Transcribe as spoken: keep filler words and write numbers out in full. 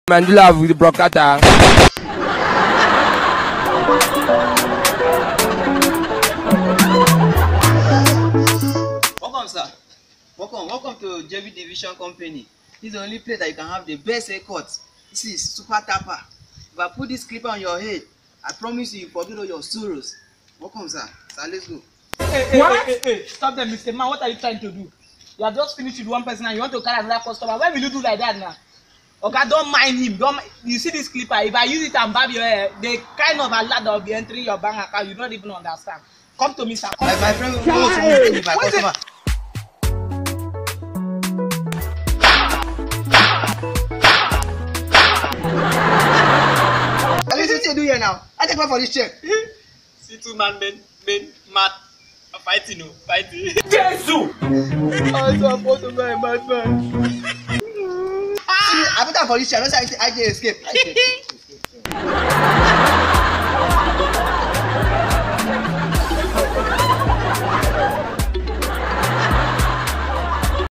Mandela with the brocata. Welcome, sir. Welcome, welcome to J V Division Company. This is the only place that you can have the best haircut. This is Super Tapper. If I put this clipper on your head, I promise you, you forget all your sorrows. Welcome, sir. Sir, let's go. Hey, hey, what? Hey, hey, hey, stop them, Mister Man. What are you trying to do? You have just finished with one person and you want to carry another customer. Why will you do like that now? Okay, don't mind him. Don't. You see this clipper? If I use it and barb your hair, the kind of alert that will be entering your bank account, you don't even understand. Come to me, sir. Come my, to my me. friend will go to meet my What customer. What is it you do here now? I take one for this check. See two man men men mad fighting, no fighting. Jesus! I'm supposed to be a madman. I put that for this check. I don't say I I can escape. I escape.